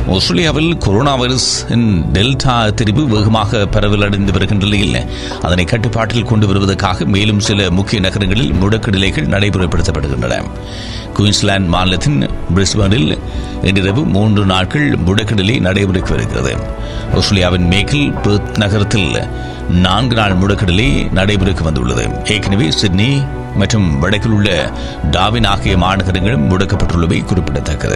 ஆஸ்திரேலியாவில் கொரோனா வைரஸின் டெல்டா திரிவு வேகமாக பரவலடைந்து வருகின்ற நிலையில் அதனை கட்டுப்பாட்டில் கொண்டு வருவதற்காக மேலும் சில முக்கிய நகரங்களில் முடக்க நிலைகள் நடைமுறைப்படுத்தப்படுகின்றன. குயின்ஸ்லாந்து மாநிலத்தின் பிரிஸ்பனில் இன்றிரவு 3 நாட்கள் முடக்க நிலை நடைமுறைக்கு வருகிறது. ஆஸ்திரேலியாவின் மேக்கில் பெர்த் நகரத்தில் 4 நாள் முடக்க நிலை நடைமுறைக்கு வந்துள்ளது. ஏற்கனவே சிட்னி மற்றும் வடக்கில் உள்ள டார்வின் ஆகிய மாநகரங்களும் முடக்கப்பட்டுள்ளவை குறிப்பிடத்தக்கது.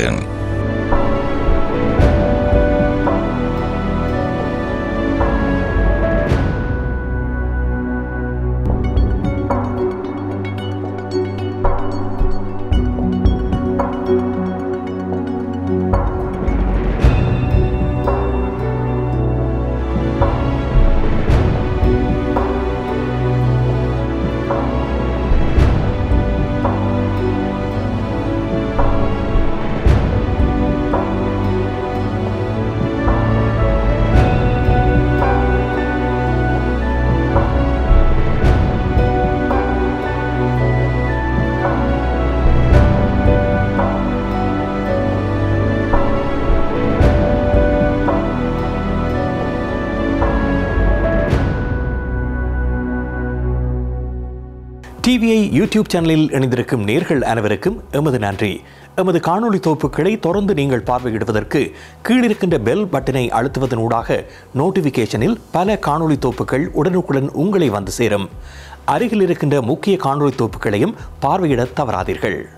டிவிஐ யூடியூப் சேனலில் இணைந்திருக்கும் நேர்கள் அனைவருக்கும் எமது நன்றி. எமது காணொளி தொகுப்புகளை தொடர்ந்து நீங்கள் பார்வையிடுவதற்கு கீழிருக்கின்ற பெல் பட்டனை அழுத்துவதனூடாக நோட்டிபிகேஷனில் பல காணொளி தொகுப்புகள் உடனுக்குடன் உங்களை வந்து சேரும். அருகில் இருக்கின்ற முக்கிய காணொளி தொகுப்புகளையும் பார்வையிட தவறாதீர்கள்.